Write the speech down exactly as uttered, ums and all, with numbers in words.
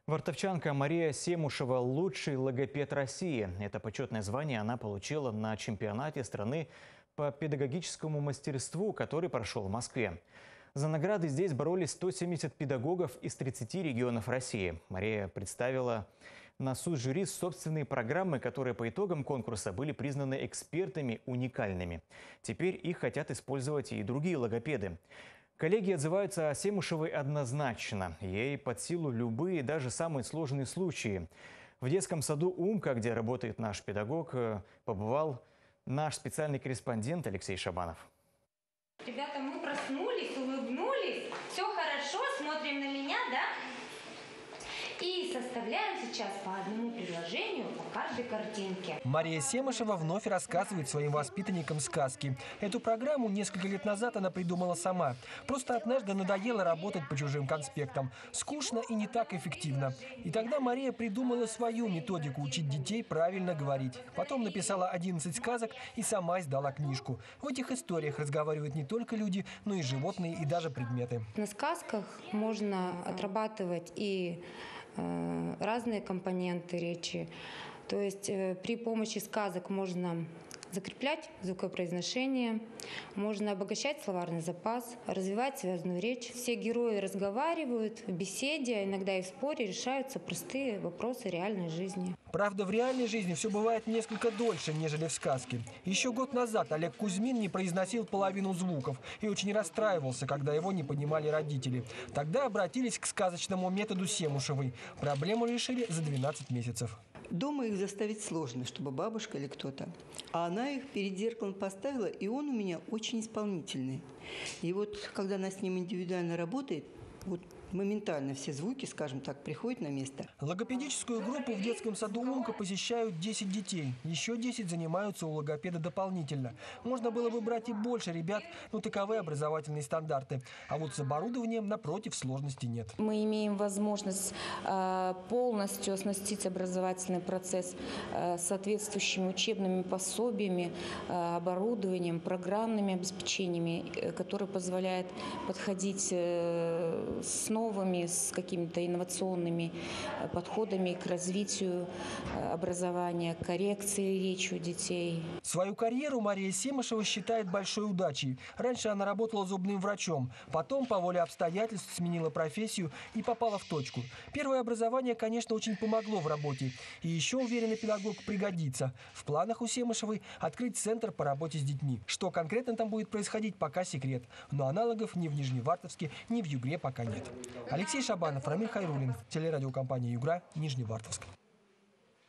Вартовчанка Мария Семушева – лучший логопед России. Это почетное звание она получила на чемпионате страны по педагогическому мастерству, который прошел в Москве. За награды здесь боролись сто семьдесят педагогов из тридцати регионов России. Мария представила на суд жюри собственные программы, которые по итогам конкурса были признаны экспертами уникальными. Теперь их хотят использовать и другие логопеды. Коллеги отзываются о Семушевой однозначно. Ей под силу любые, даже самые сложные случаи. В детском саду «Умка», где работает наш педагог, побывал наш специальный корреспондент Алексей Шабанов. Ребята, мы проснулись, улыбнулись, все хорошо, смотрим на меня, да? И составляем сейчас по одному предложению по каждой картинке. Мария Семушева вновь рассказывает своим воспитанникам сказки. Эту программу несколько лет назад она придумала сама. Просто однажды надоело работать по чужим конспектам. Скучно и не так эффективно. И тогда Мария придумала свою методику учить детей правильно говорить. Потом написала одиннадцать сказок и сама издала книжку. В этих историях разговаривают не только люди, но и животные и даже предметы. На сказках можно отрабатывать и разные компоненты речи. То есть при помощи сказок можно закреплять звукопроизношение, можно обогащать словарный запас, развивать связанную речь. Все герои разговаривают в беседе, а иногда и в споре решаются простые вопросы реальной жизни. Правда, в реальной жизни все бывает несколько дольше, нежели в сказке. Еще год назад Олег Кузьмин не произносил половину звуков и очень расстраивался, когда его не понимали родители. Тогда обратились к сказочному методу Семушевой. Проблему решили за двенадцать месяцев. Дома их заставить сложно, чтобы бабушка или кто-то. А она их перед зеркалом поставила, и он у меня очень исполнительный. И вот, когда она с ним индивидуально работает, вот моментально все звуки, скажем так, приходят на место. Логопедическую группу в детском саду «Умка» посещают десять детей. Еще десять занимаются у логопеда дополнительно. Можно было бы брать и больше ребят, но таковы образовательные стандарты. А вот с оборудованием, напротив, сложностей нет. Мы имеем возможность э, полностью оснастить образовательный процесс э, соответствующими учебными пособиями, э, оборудованием, программными обеспечениями, э, которые позволяют подходить э, с новыми новыми, с какими-то инновационными подходами к развитию образования, коррекции речи у детей. Свою карьеру Мария Семушева считает большой удачей. Раньше она работала зубным врачом, потом по воле обстоятельств сменила профессию и попала в точку. Первое образование, конечно, очень помогло в работе. И еще, уверенный педагог, пригодится. В планах у Семушевой открыть центр по работе с детьми. Что конкретно там будет происходить, пока секрет. Но аналогов ни в Нижневартовске, ни в Югре пока нет. Алексей Шабанов, Рамиль Хайруллин, телерадиокомпания «Югра», Нижневартовск.